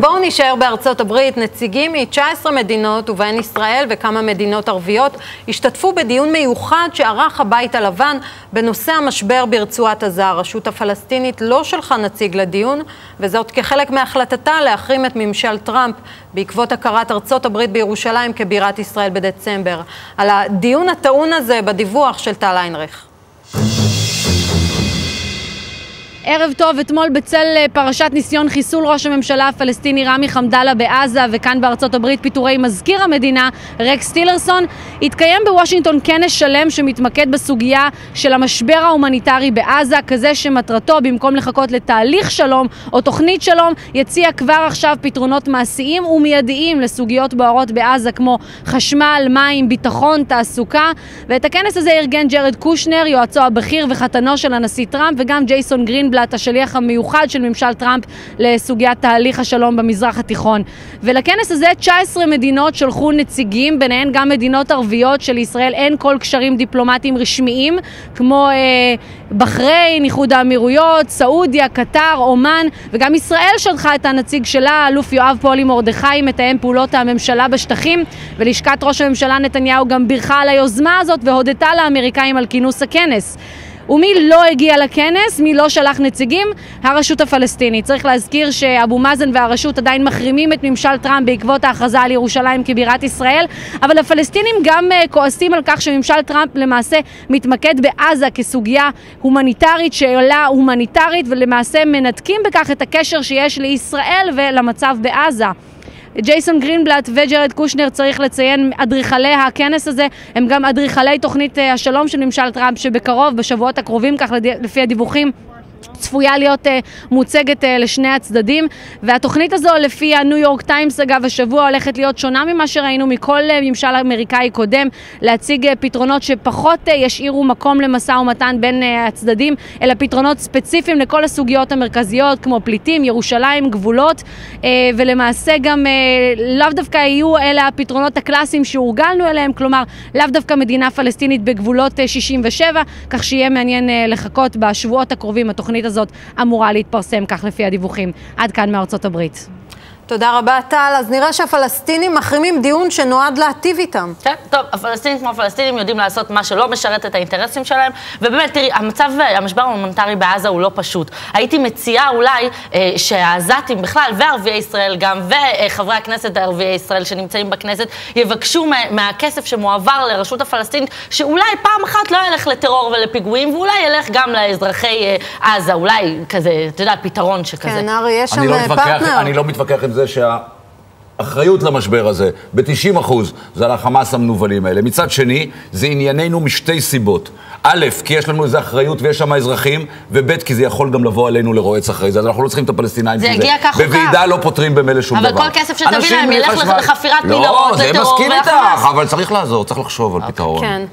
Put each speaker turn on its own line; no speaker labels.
בואו נשאר בארצות הברית. נציגים מ-19 מדינות ובהן ישראל וכמה מדינות ערביות השתתפו בדיון מיוחד שערך הבית הלבן בנושא המשבר ברצועת עזה. הרשות הפלסטינית לא שלחה נציג לדיון, וזאת כחלק מהחלטתה להחרים את ממשל טראמפ בעקבות הכרת ארצות הברית בירושלים כבירת ישראל בדצמבר. על הדיון הטעון הזה בדיווח של טל איינריך.
ערב טוב, אתמול בצל פרשת ניסיון חיסול ראש הממשלה הפלסטיני רמי חמדאללה בעזה וכאן בארצות הברית פיטורי מזכיר המדינה רקס טילרסון, התקיים בוושינגטון כנס שלם שמתמקד בסוגיה של המשבר ההומניטרי בעזה, כזה שמטרתו במקום לחכות לתהליך שלום או תוכנית שלום יציע כבר עכשיו פתרונות מעשיים ומיידיים לסוגיות בוערות בעזה כמו חשמל, מים, ביטחון, תעסוקה. ואת הכנס הזה ארגן ג'רד קושנר, יועצו הבכיר וחתנו של הנשיא טראמפ, וגם ג'ייסון גרינבלט, השליח המיוחד של ממשל טראמפ לסוגיית תהליך השלום במזרח התיכון. ולכנס הזה 19 מדינות שלחו נציגים, ביניהן גם מדינות ערביות שלישראל אין כל קשרים דיפלומטיים רשמיים, כמו בחריין, איחוד האמירויות, סעודיה, קטר, אומן, וגם ישראל שלחה את הנציג שלה, אלוף יואב פולי מרדכי, מתאם פעולות הממשלה בשטחים, ולשכת ראש הממשלה נתניהו גם בירכה על היוזמה הזאת והודתה לאמריקאים על כינוס הכנס. ומי לא הגיע לכנס, מי לא שלח נציגים? הרשות הפלסטינית. צריך להזכיר שאבו מאזן והרשות עדיין מחרימים את ממשל טראמפ בעקבות ההכרזה על ירושלים כבירת ישראל, אבל הפלסטינים גם כועסים על כך שממשל טראמפ למעשה מתמקד בעזה כסוגיה הומניטרית שעולה הומניטרית, ולמעשה מנתקים בכך את הקשר שיש לישראל ולמצב בעזה. ג'ייסון גרינבלט וג'רד קושנר, צריך לציין, אדריכלי הכנס הזה הם גם אדריכלי תוכנית השלום של ממשל טראמפ, שבקרוב, בשבועות הקרובים, כך לפי הדיווחים, צפויה להיות מוצגת לשני הצדדים. והתוכנית הזו, לפי הניו יורק טיימס, אגב, השבוע הולכת להיות שונה ממה שראינו מכל ממשל אמריקאי קודם, להציג פתרונות שפחות ישאירו מקום למשא ומתן בין הצדדים, אלא פתרונות ספציפיים לכל הסוגיות המרכזיות, כמו פליטים, ירושלים, גבולות, ולמעשה גם לאו דווקא יהיו אלה הפתרונות הקלאסיים שהורגלנו אליהם, כלומר, לאו דווקא מדינה פלסטינית בגבולות 67, כך שיהיה מעניין לחכות בשבועות הקרובים. התוכנית הזאת אמורה להתפרסם, כך לפי הדיווחים. עד כאן מארצות הברית.
תודה רבה, טל. אז נראה שהפלסטינים מחרימים דיון שנועד להטיב איתם.
כן, טוב, הפלסטינים כמו הפלסטינים יודעים לעשות מה שלא משרת את האינטרסים שלהם, ובאמת, תראי, המשבר ההומניטרי בעזה הוא לא פשוט. הייתי מציעה אולי שהעזתים בכלל, וערביי ישראל גם, וחברי הכנסת הערביי ישראל שנמצאים בכנסת, יבקשו מהכסף שמועבר לרשות הפלסטינית, שאולי פעם אחת לא ילך לטרור ולפיגועים, ואולי ילך גם לאזרחי עזה, אולי כזה, אתה יודע, פתרון שכזה.
כן, ארי, יש שם פרטנר.
אני לא מתווכח עם זה שהאחריות למשבר הזה ב-90% זה על החמאס המנובלים האלה. מצד שני, זה ענייננו משתי סיבות. א', כי יש לנו איזו אחריות ויש שם אזרחים, וב', כי זה יכול גם לבוא עלינו לרועץ אחרי זה. אז אנחנו לא צריכים את הפלסטינאים.
זה יגיע כך או כך.
בוועידה לא פותרים במילא שום דבר.
אבל כל כסף שתביא להם ילך לחפירת מנהרות, לטרור.
לא, זה מסכים איתך, אבל צריך לעזור, צריך לחשוב על פתרון.